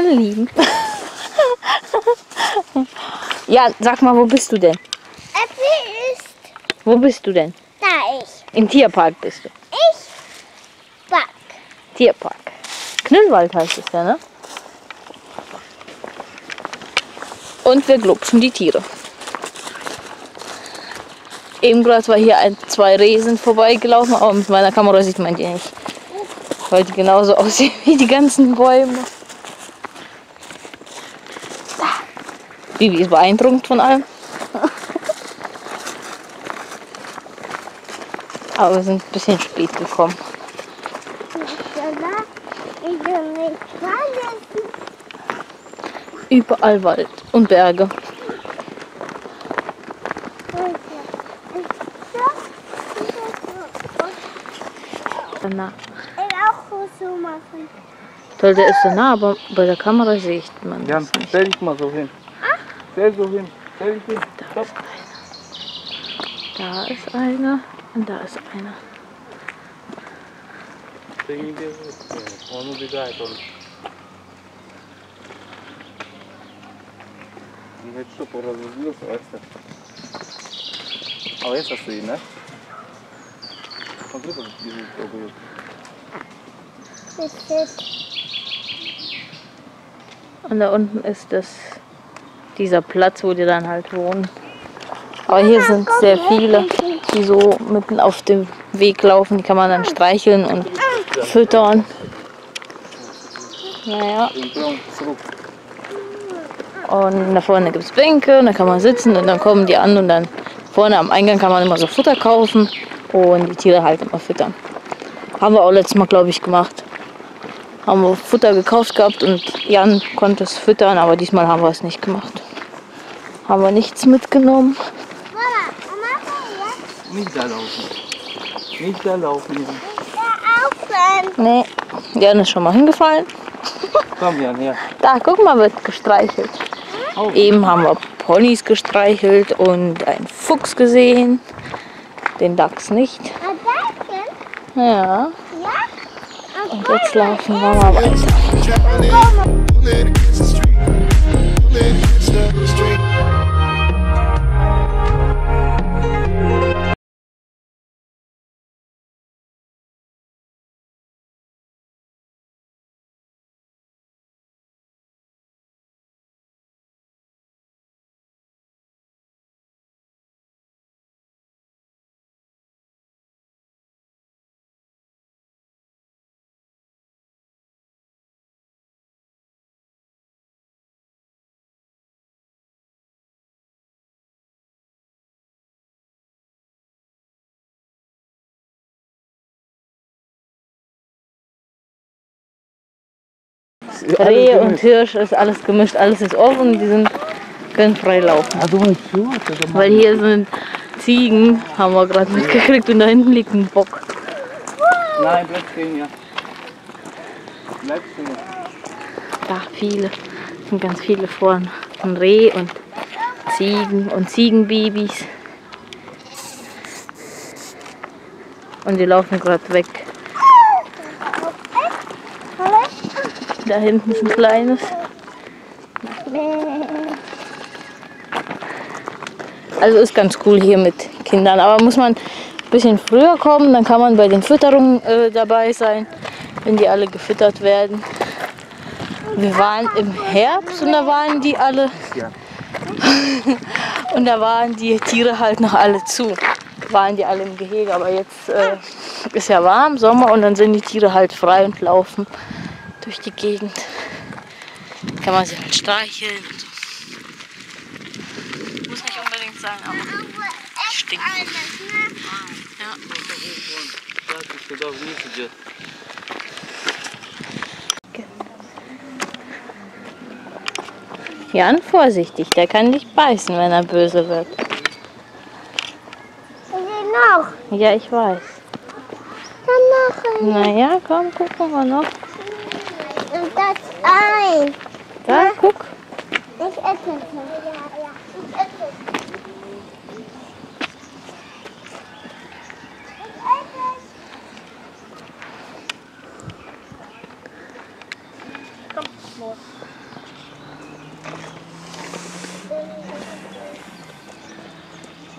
Anliegen. Ja, sag mal, wo bist du denn? Äpfel ist Wo bist du denn? da ich. Im Tierpark bist du. Ich back. Tierpark. Knüllwald heißt es ja, ne? Und wir glupschen die Tiere. Eben gerade war hier zwei Resen vorbeigelaufen, aber mit meiner Kamera sieht man die nicht. Weil die genauso aussehen wie die ganzen Bäume. Bibi ist beeindruckt von allem. Aber wir sind ein bisschen spät gekommen. Überall Wald und Berge. Danach. Toll, der ist so nah, aber bei der Kamera sehe ich man Ja, das nicht. stell dich mal so hin. Stell so hin. Stell dich hin. Stopp. Da ist einer und da ist einer. Он убегает, он. Он говорит, что разозлился, а это стоит, да? Смотри, как бежит, Und da unten ist dieser Platz, wo die dann halt wohnen. Aber hier sind sehr viele, die so mitten auf dem Weg laufen. Die kann man dann streicheln und füttern. Naja. Und da vorne gibt es Bänke und da kann man sitzen und dann kommen die an und dann vorne am Eingang kann man immer so Futter kaufen und die Tiere halt immer füttern. Haben wir auch letztes Mal, glaube ich, gemacht. Haben wir Futter gekauft gehabt und Jan konnte es füttern, aber diesmal haben wir es nicht gemacht. Haben wir nichts mitgenommen. Nicht da laufen. Nicht da laufen. Nee, Jan ist schon mal hingefallen. Komm, Jan, her. Da, guck mal, wird gestreichelt. Oh. Eben haben wir Ponys gestreichelt und einen Fuchs gesehen. Den Dachs nicht. Ja. Und jetzt laufen wir mal weiter. Rehe und Hirsch ist alles gemischt, alles ist offen, die können frei laufen. Weil hier sind Ziegen, haben wir gerade mitgekriegt, und da hinten liegt ein Bock. Nein, bleib stehen, ja. Bleib stehen. Da viele, sind ganz viele vorne. Ein Reh und Ziegen und Ziegenbabys. Und die laufen gerade weg. Da hinten ist ein kleines. Also ist ganz cool hier mit Kindern, aber muss man ein bisschen früher kommen, dann kann man bei den Fütterungen dabei sein, wenn die alle gefüttert werden. Wir waren im Herbst und da waren die alle und da waren die Tiere halt noch alle zu. Waren die alle im Gehege, aber jetzt ist ja warm, Sommer, und dann sind die Tiere halt frei und laufen durch die Gegend. Kann man sie halt streicheln und so. Muss nicht unbedingt sein, aber stinkt. Ja. Jan, vorsichtig, der kann dich beißen, wenn er böse wird. Noch. Ja, ich weiß. Dann noch. Naja, komm, gucken wir noch. Und das ein. Da, guck. Ich esse es. Ich esse es. Komm, los.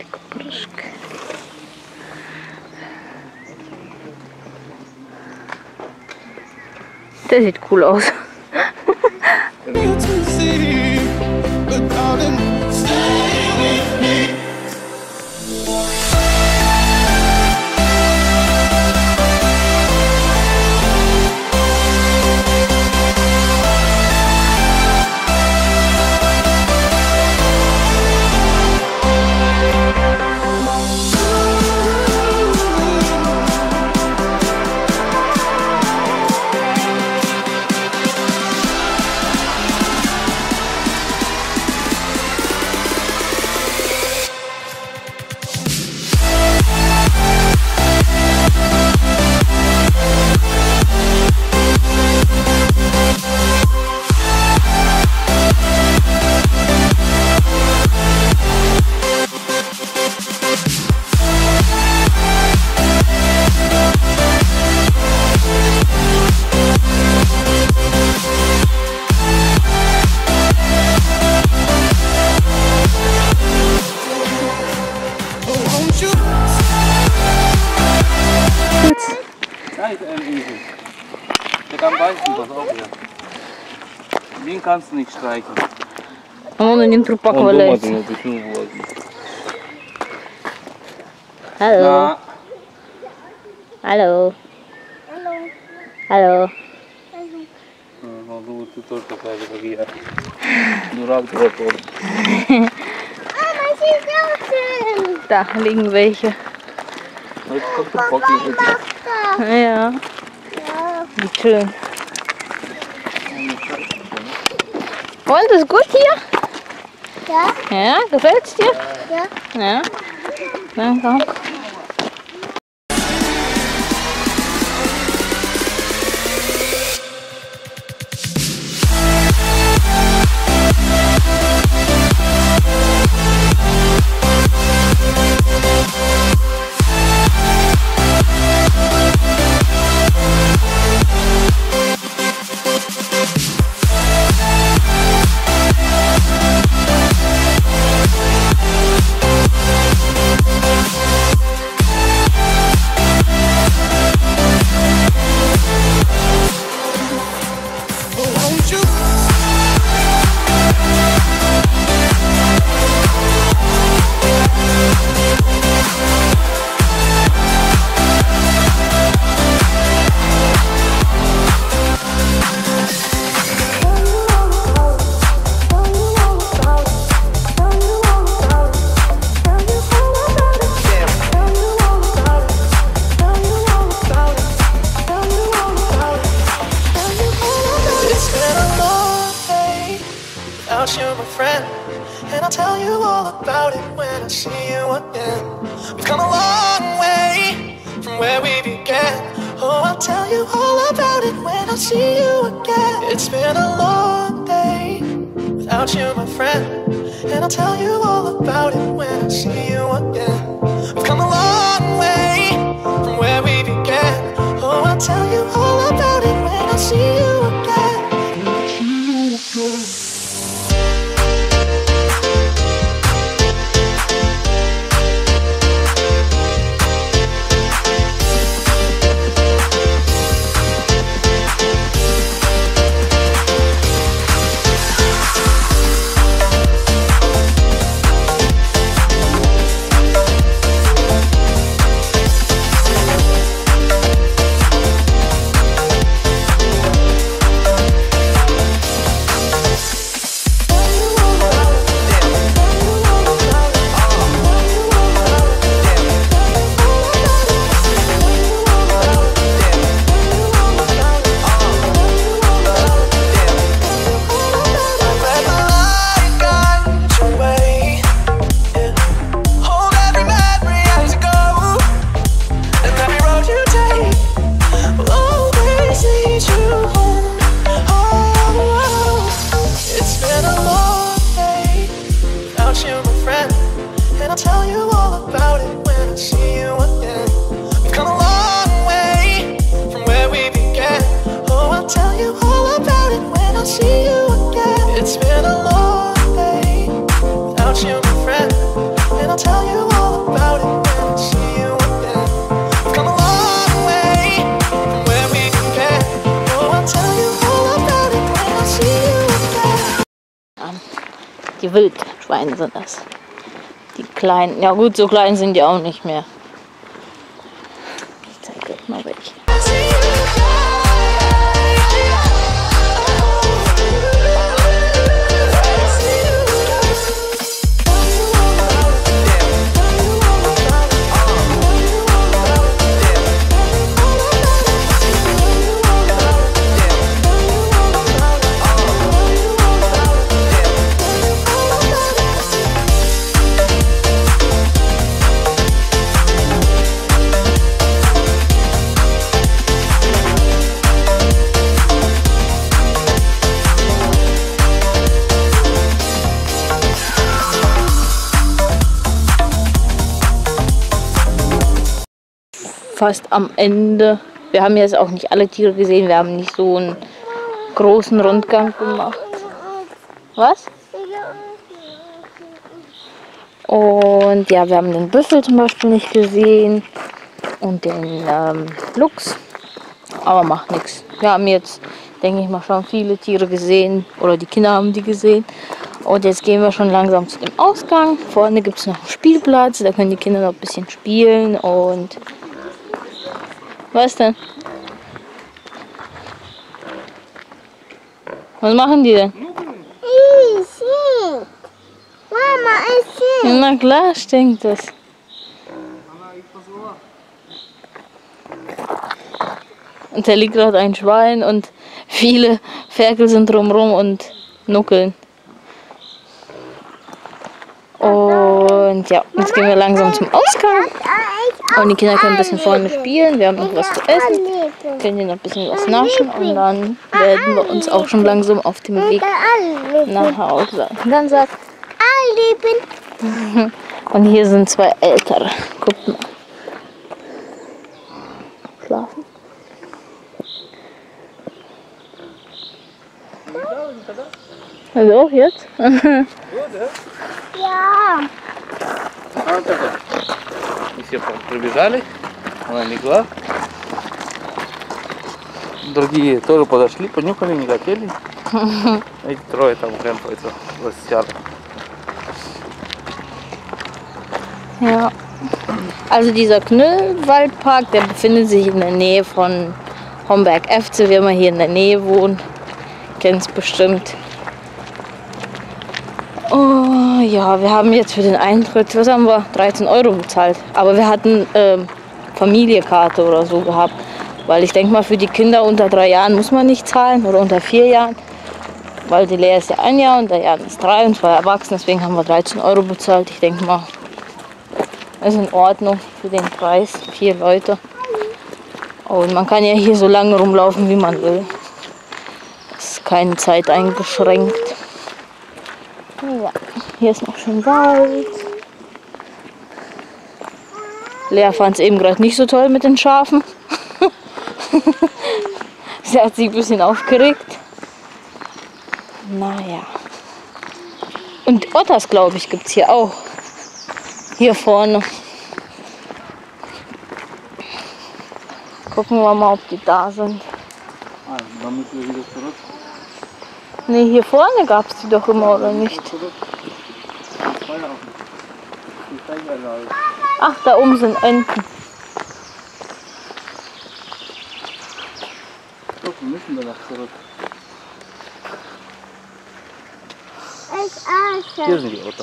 Der sieht cool aus. Der kann beißen, pass auf, ja. Den kannst du nicht streichen. Он один трупак Он валяется. дома почему влазит? Hallo. На. Hallo. Hallo. Hallo. Ну, думаю, ты тоже такая же, как я. Дурак, дурак. Ah, mein Schießlaufen. Da liegen welche. Ну, это как трупак лежит. Da. Ja, Ja. wie schön. Und, ist gut hier? Ja. Ja, gefällt's dir? Ja. Ja. Na komm. You're my friend, and I'll tell you all about it when I see you again. We've come a long way from where we began. Oh, I'll tell you all about it when I see you again. It's been a long day without you, my friend, and I'll tell you all about it when I see you again. We've come a long way from where we began. Oh, I'll tell you all about it when I see you again. It's been a long day without you, my friend, and I'll tell you all Die Wildschweine sind das. Die kleinen. Ja gut, so klein sind die auch nicht mehr. Ich zeige euch mal welche. Fast am Ende. Wir haben jetzt auch nicht alle Tiere gesehen. Wir haben nicht so einen großen Rundgang gemacht. Was? Und ja, wir haben den Büffel zum Beispiel nicht gesehen. Und den Luchs. Aber macht nichts. Wir haben jetzt, denke ich mal, schon viele Tiere gesehen. Oder die Kinder haben die gesehen. Und jetzt gehen wir schon langsam zu dem Ausgang. Vorne gibt es noch einen Spielplatz. Da können die Kinder noch ein bisschen spielen. Und was denn? Was machen die denn? Mama, ich sehe. Na klar stinkt das. Und da liegt gerade ein Schwein und viele Ferkel sind drumherum und nuckeln. Und ja, jetzt gehen wir langsam zum Ausgang. Und die Kinder können ein bisschen vorne spielen. Wir haben noch was zu essen. Können hier noch ein bisschen was naschen. Und dann werden wir uns auch schon langsam auf dem Weg nach Hause. Und dann sagt und hier sind zwei Ältere. Guckt mal. Schlafen. Also auch jetzt? Ja. Все прибежали, она легла. Другие тоже подошли, понюхали, не хотели. Эти трое там крэмпаются, сидят. Ja. Also dieser Knüllwaldpark, der befindet sich in der Nähe von Homberg-Efze. Wir mal hier in der Nähe wohnen, kennt es bestimmt. Oh ja, wir haben jetzt für den Eintritt, was haben wir? 13 € bezahlt. Aber wir hatten Familienkarte oder so gehabt. Weil ich denke mal, für die Kinder unter 3 Jahren muss man nicht zahlen oder unter 4 Jahren. Weil die Lea ist ja 1 Jahr und der Jan ist 3 und 2 erwachsen. Deswegen haben wir 13 € bezahlt. Ich denke mal, ist in Ordnung für den Preis. 4 Leute. Und man kann ja hier so lange rumlaufen, wie man will. Es ist keine Zeit eingeschränkt. Ja, hier ist noch schön Wald. Lea fand es eben gerade nicht so toll mit den Schafen. Sie hat sich ein bisschen aufgeregt. Naja. Und Otters, glaube ich, gibt es hier auch. Hier vorne. Gucken wir mal, ob die da sind. Dann müssen wir wieder zurück. Ne, hier vorne gab es die doch immer, oder nicht? Ach, da oben sind Enten. Doch, wir müssen danach zurück. Hier sind die Otter.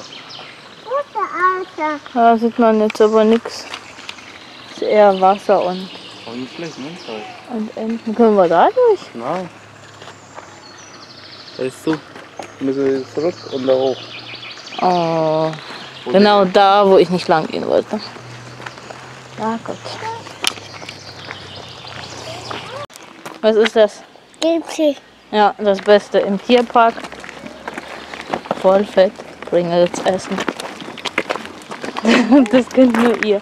Da sieht man jetzt aber nichts. Ist eher Wasser und Aber nicht schlecht, ne? Enten. Können wir da durch? Nein. Da ist zu. Müssen wir zurück und da hoch. Oh, genau da, wo ich nicht lang gehen wollte. Ja, Gott. Was ist das? Gipfel. Ja, das Beste im Tierpark. Voll fett. Pringles essen. Das könnt nur ihr.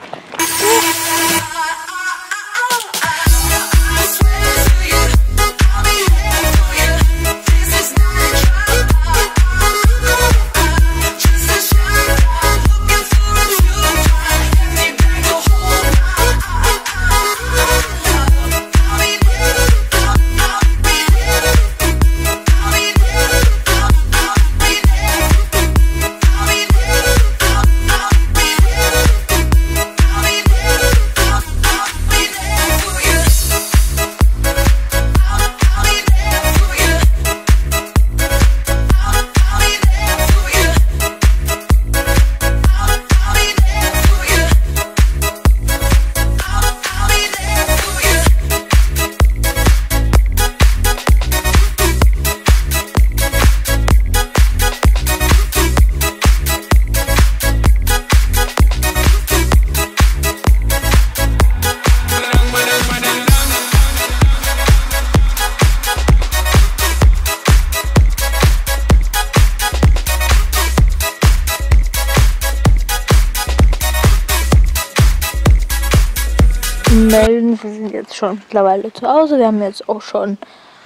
melden. Wir sind jetzt schon mittlerweile zu Hause. Wir haben jetzt auch schon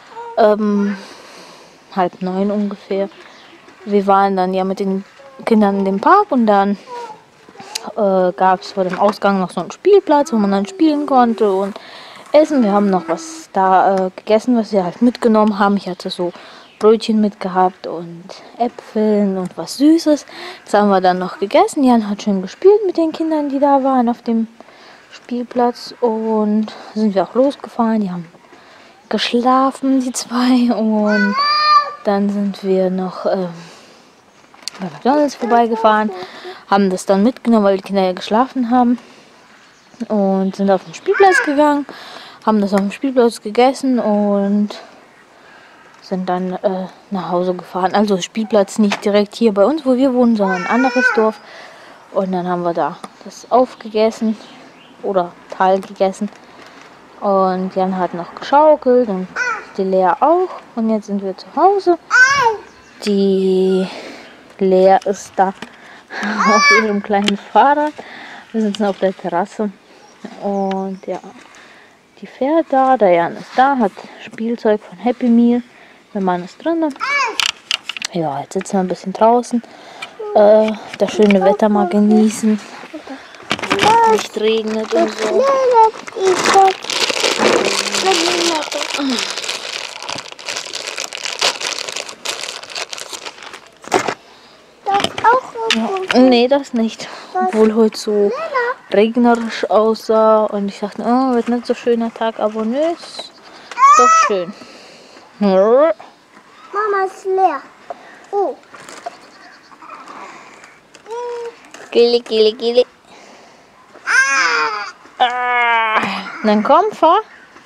8:30 ungefähr. Wir waren dann ja mit den Kindern in dem Park und dann gab es vor dem Ausgang noch so einen Spielplatz, wo man dann spielen konnte und essen. Wir haben noch was da gegessen, was wir halt mitgenommen haben. Ich hatte so Brötchen mitgehabt und Äpfeln und was Süßes. Das haben wir dann noch gegessen. Jan hat schön gespielt mit den Kindern, die da waren auf dem Spielplatz, und sind wir auch losgefahren. Die haben geschlafen, die zwei, und dann sind wir noch bei McDonald's vorbeigefahren, haben das dann mitgenommen, weil die Kinder ja geschlafen haben, und sind auf den Spielplatz gegangen, haben das auf dem Spielplatz gegessen und sind dann nach Hause gefahren. Also Spielplatz nicht direkt hier bei uns, wo wir wohnen, sondern ein anderes Dorf. Und dann haben wir da das aufgegessen oder Teil gegessen. Und Jan hat noch geschaukelt und die Lea auch. Und jetzt sind wir zu Hause. Die Lea ist da auf ihrem kleinen Fahrrad. Wir sitzen auf der Terrasse. Und ja, die fährt da. Der Jan ist da, hat Spielzeug von Happy Meal. Der Mann ist drin. Ja, jetzt sitzen wir ein bisschen draußen. Das schöne Wetter mal genießen. Nicht regnet und so. Ja, nee, das nicht. Obwohl heute so regnerisch aussah und ich dachte, oh, wird nicht so schöner Tag, aber nö, ist doch schön. Mama ist leer. Oh. Gili, gili, gili. Dann komm, fahr.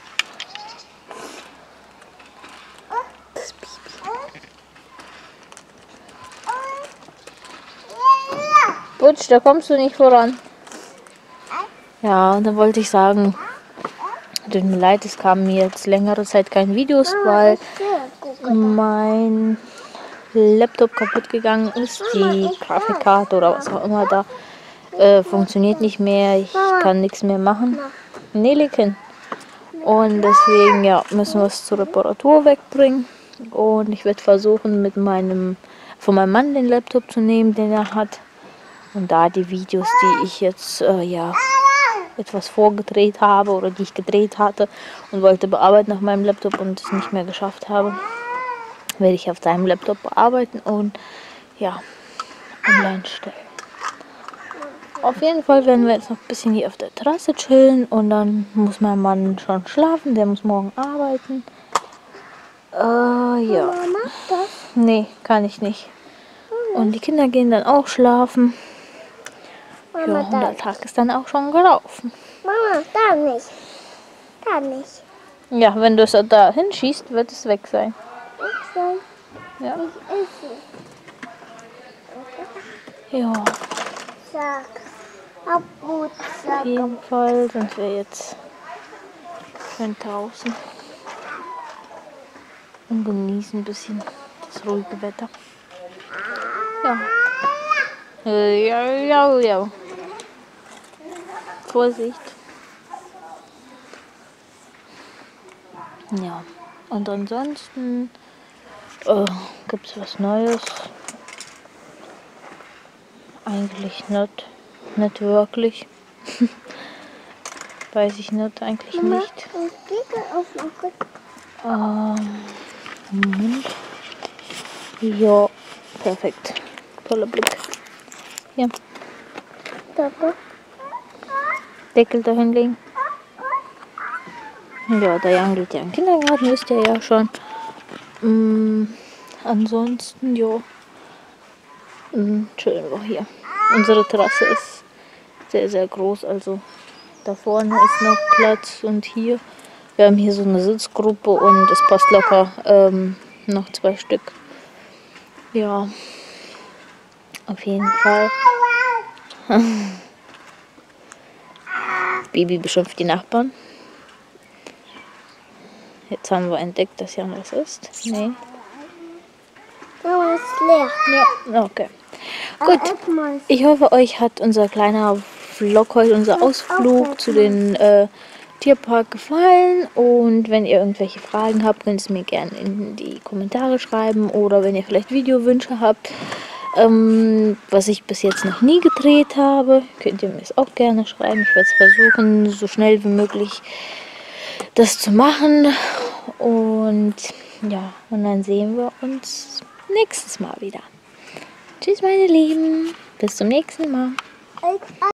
Das Baby. Butsch, da kommst du nicht voran. Ja, und dann wollte ich sagen, tut mir leid, es kamen mir jetzt längere Zeit keine Videos, weil mein Laptop kaputt gegangen ist. Die Grafikkarte oder was auch immer da funktioniert nicht mehr. Ich kann nichts mehr machen. Nelliken. Und deswegen ja, müssen wir es zur Reparatur wegbringen. Und ich werde versuchen, von meinem Mann den Laptop zu nehmen, den er hat. Und da die Videos, die ich jetzt ja etwas vorgedreht habe oder die ich gedreht hatte und wollte bearbeiten auf meinem Laptop und es nicht mehr geschafft habe, werde ich auf seinem Laptop bearbeiten und ja, online stellen. Auf jeden Fall werden wir jetzt noch ein bisschen hier auf der Terrasse chillen und dann muss mein Mann schon schlafen, der muss morgen arbeiten. Ja. Mama, das? Nee, kann ich nicht. Und die Kinder gehen dann auch schlafen. Ja, Mama, und der Tag ist dann auch schon gelaufen. Mama, da nicht. Da nicht. Ja, wenn du es da hinschießt, wird es weg sein. Ich soll Ja. nicht essen. Ja, Sag. Abut, sag. auf jeden Fall sind wir jetzt schön draußen und genießen ein bisschen das ruhige Wetter. Ja. Ja. Vorsicht. Ja, und ansonsten gibt es was Neues. Eigentlich nicht wirklich. Weiß ich nicht, eigentlich Mama, nicht. den Spiegel aufmachen. Moment. Ja, perfekt. Toller Blick. Hier, Papa. Deckel da hinlegen. Ja, der Jan geht ja im Kindergarten, wisst ihr ja schon. Ansonsten, ja, chillen wir hier. Unsere Terrasse ist sehr, sehr groß, also da vorne ist noch Platz und hier. Wir haben hier so eine Sitzgruppe und es passt locker noch 2 Stück. Ja, auf jeden Fall. Baby beschimpft die Nachbarn. Jetzt haben wir entdeckt, dass Jan was ist. Nee. Mama ist leer. Ja, okay. Gut. Ich hoffe, euch hat unser kleiner Vlog heute, unser Ausflug zu den Tierpark gefallen. Und wenn ihr irgendwelche Fragen habt, könnt ihr es mir gerne in die Kommentare schreiben. Oder wenn ihr vielleicht Videowünsche habt, was ich bis jetzt noch nie gedreht habe, könnt ihr mir das auch gerne schreiben. Ich werde es versuchen, so schnell wie möglich das zu machen. Und ja, und dann sehen wir uns nächstes Mal wieder. Tschüss, meine Lieben. Bis zum nächsten Mal.